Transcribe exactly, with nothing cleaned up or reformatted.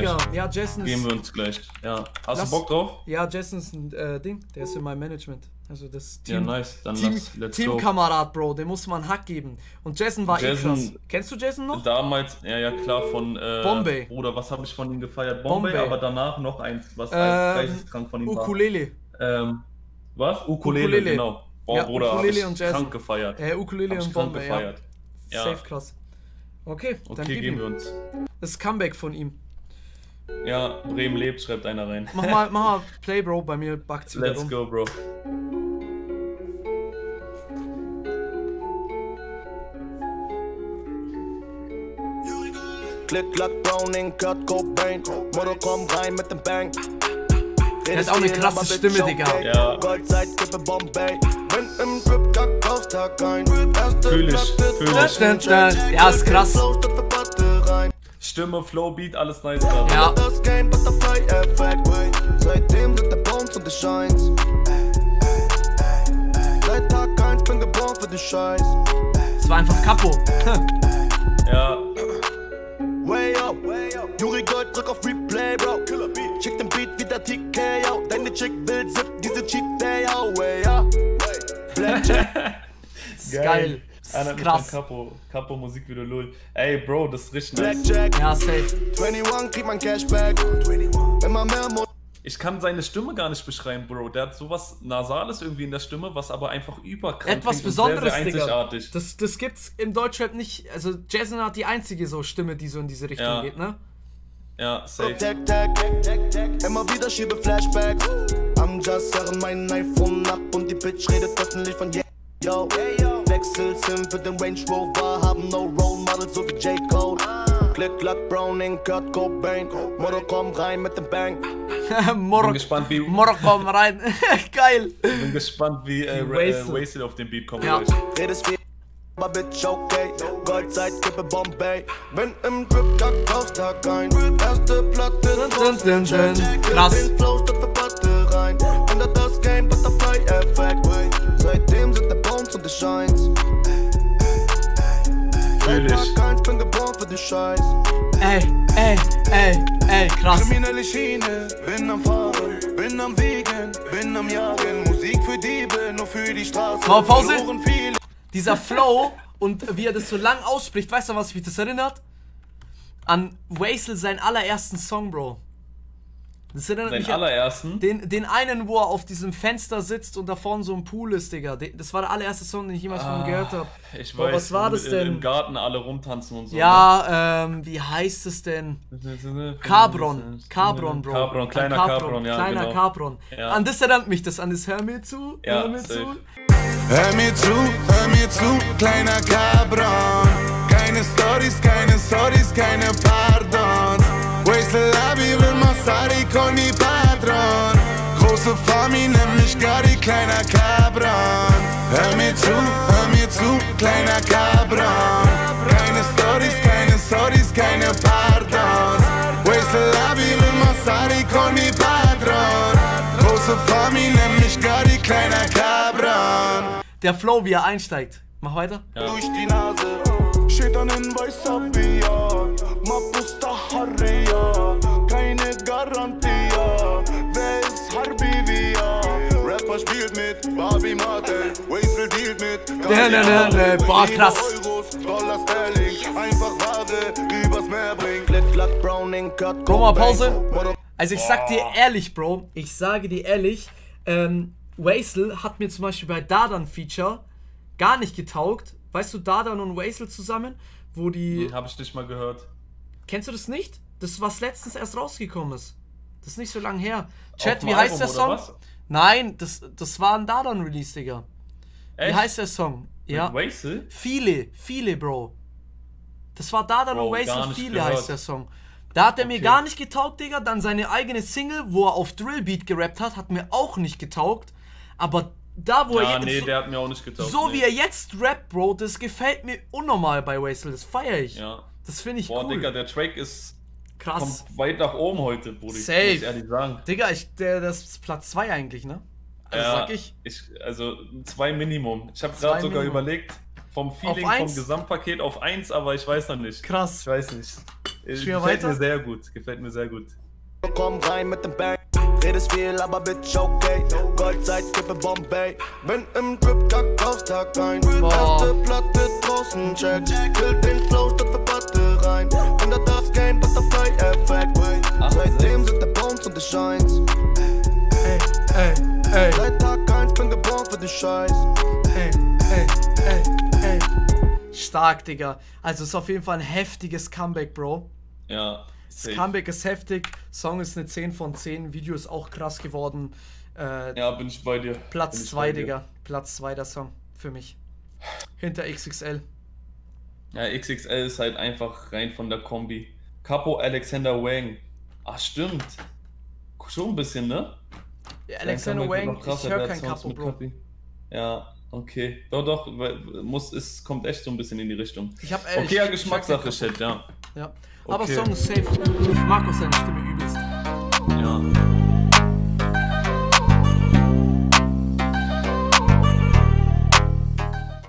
Digga. Ja, Jason ist... Geben wir uns gleich. Ja. Hast Lass, du Bock drauf? Ja, Jason ist ein äh, Ding. Der ist in meinem Management. Also das Team... Ja, nice. Dann Team, lass, let's Teamkamerad, Bro. Dem muss man einen Hack geben. Und Jason war Jason, eh krass. Kennst du Jason noch? Damals, ja, ja, klar, von... Äh, Bombay. Bruder, was habe ich von ihm gefeiert? Bombay, Bombay. aber danach noch eins, was ähm, geisteskrank von ihm Ukulele. war. Ähm, was? Ukulele, Ukulele. genau. Oh, Ja, Bruder, Ukulele hab und ich Jason. krank gefeiert. Äh, Ukulele Hab ich und krank Bombay, gefeiert. ja. Ja. Safe krass. Okay, Okay, dann gib geben ihm. wir uns. Das Comeback von ihm. Ja, Bremen lebt, schreibt einer rein. Mach mal, mach mal Play, Bro, bei mir backt's wieder Let's rum. go, Bro. Klick, Klack, Browning, Kurt Cobain. Motto, komm rein mit dem Bang. Er hat auch eine krasse Stimme, Digga. Ja. Goldzeit, Kippe, Bombay. Wenn im Grip, Kack, Kaufstag ein. Fühl ich, fühl ich. Ja, ist krass. Stimme, Flow, Beat, alles nice gerade. Ja. Das Game, Butterfly-Effekt. Seitdem sind der Bones und die Shines. Seit Tag eins bin geboren für den Scheiß. Es war einfach Capo. Ja. Way up, Juri Gold, drück auf Replay, Bro. Schick den Beat wieder T K, yo. Deine Chick will zip, diese Cheat Day, yo. Way up. Ist geil. Einer mit Krass. Capo, Capo Musikvideo, lol. Ey, Bro, das ist richtig nice. Blackjack. Ja, safe. einundzwanzig, krieg mein Cashback. Immer mehr Mo Ich kann seine Stimme gar nicht beschreiben, Bro. Der hat sowas Nasales irgendwie in der Stimme, was aber einfach überkrank Etwas klingt und Besonderes, sehr, sehr Digga. einzigartig. Das, das gibt's im Deutschrap nicht. Also Jason hat die einzige so Stimme, die so in diese Richtung Ja. geht, ne? Ja, safe. Tag, Tag, Tag, Tag. Immer wieder schiebe Flashbacks. Am Jazz zerren mein iPhone ab und die Bitch redet öffentlich von yeah, yo. Wechselsim für den Range Rover, haben no Role Models so wie J. Cole. Klick, Klack, Browning, Kurt Cobain. Motto, komm rein mit dem Bang. Morok, Bin gespannt, wie, Morok, komm rein. Geil. bin gespannt, wie äh, Wie äh, Wasted. Wasted auf den Beat kommt. Ja. gleich. Redest viel, aber Bitch, okay. Goldzeit, Kippe, Bombay. Wenn im Grip, Kack, Kaufstag ein. Erste Platte, Dun, dun, dun. Krass. Den Flow statt für Batte rein. Und hat das Game, Butterfly-Effekt. Seitdem sind der Bones und die Shines. Fühl ich. Tag eins bin geboren für den Scheiß. Ey, ey, ey, ey, krass. Kriminelle Schiene, bin am Fahren, bin am Wiegen, bin am Jagen. Musik für Diebe, nur für die Straße. Mal Pause. Verloren viele. Dieser Flow und wie er das so lang ausspricht, weißt du, was mich das erinnert? An Wastel seinen allerersten Song, Bro. Das erinnert Seinen mich an allerersten. den, den einen, wo er auf diesem Fenster sitzt und da vorne so ein Pool ist, Digga. Den- Das war der allererste Song, den ich jemals von ihm gehört habe. Ich Boah, weiß, was war wo das im- denn? Im Garten alle rumtanzen und so. Ja, ähm, wie heißt es denn? ne? Cabron. Cabron, Bro. Cabron, Ein kleiner Cabron, ja, Kleiner genau. Cabron. Ja. An das erinnert mich das, an das Hör mir zu, Ja, hör mir safe. zu. Hör mir zu, hör mir zu, kleiner Cabron. Keine Stories, keine Stories, keine Pardons. Wastel Abi will Masari con i Patron. Große Fami, nenn mich Gary, kleiner Cabron. Hör mir zu, hör mir zu, kleiner Cabron. Keine Stories, keine Stories, keine Pardons. Wastel Abi will Masari con i Patron. Große Fami, nenn mich Gary, kleiner Cabron. Der Flow, wie er einsteigt. Mach weiter. Durch die Nase, steht dann in weißer Bia. Mapusta Harria, keine Garantie. Wer ist Harbivia? Rapper spielt mit Barbie Martel, Wastel dealt mit. Ne, ne, ne, ne, boah, krass. Euros, Dollar Sterling, einfach Ware übers Meer bringen. Klick, Klack, Browning, Kurt Guck mal, Pause. Cobain. Also ich sag dir ehrlich, Bro, ich sage dir ehrlich, ähm, Wastel hat mir zum Beispiel bei Dardan Feature gar nicht getaugt. Weißt du, Dardan und Wastel zusammen, wo die... Hab ich nicht mal gehört. Kennst du das nicht? Das, was letztens erst rausgekommen ist. Das ist nicht so lange her. Auf Chat, dem wie heißt Album, der oder Song? was? Nein, das, das war ein Dardan-Release, Digga. Wie Echt? heißt der Song? Ja. Mit Wastel? Viele, viele, Bro. Das war Dardan Bro, und gar Wastel, nicht viele gehört. heißt der Song. Da hat er mir Okay. gar nicht getaugt, Digga. Dann seine eigene Single, wo er auf Drillbeat gerappt hat, hat mir auch nicht getaugt. Aber da, wo er Ja, jetzt... nee, so, der hat mir auch nicht getaugt. so nee. wie er jetzt rappt, Bro, das gefällt mir unnormal bei Wastel. Das feiere ich. Ja. Das finde ich Boah, cool. Digga, der Track ist Krass. kommt weit nach oben heute, Brudi. Safe. Muss ich ehrlich sagen. Digga, ich, der, das ist Platz zwei eigentlich, ne? Also Ja, sag ich. ich. Also zwei Minimum. Ich habe Zwei gerade sogar Minimum. überlegt, vom Feeling, Auf vom eins? Gesamtpaket auf eins, aber ich weiß noch nicht. Krass. Ich weiß nicht. Gefällt weiter? mir sehr gut, gefällt mir sehr gut. Komm rein mit dem Bang. Redest viel, aber Bitch, okay. Goldzeit, Kippe, Bombay. Bin im Drip, Kakaostag ein. Erste Platte draußen, check. Will den Flow statt für Patte rein. Unter das Game, Butterfly-Effekt. Seitdem sind der Bones und der Shines. Ey, ey, ey. Seit Tag eins bin geboren für den Scheiß. Ey, ey, ey, ey. Stark, Digga. Also ist auf jeden Fall ein heftiges Comeback, Bro. Ja. Das safe. Comeback ist heftig. Song ist eine zehn von zehn. Video ist auch krass geworden. Äh, Ja, bin ich bei dir. Platz Bin ich zwei, bei dir. Digga. Platz zwei der Song für mich. Hinter X X L. Ja, X X L ist halt einfach rein von der Kombi. Capo Alexander Wang. Ach, stimmt. Schon ein bisschen, ne? Ja, Alexander Sein Comeback Wang, wird noch krasser, ich höre der kein hat Songs Capo, mit Bro. Capi. Ja, okay. Doch, doch, weil- muss, es kommt echt so ein bisschen in die Richtung. Ich hab, äh, Okay, ich- ja, ich Geschmackssache, höre kein Chat, ja. Ja. Aber Okay. Song ist safe. Ich mag auch seine Stimme übelst. Ja.